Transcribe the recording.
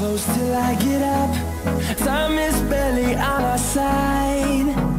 close till I get up. Time is barely on our side.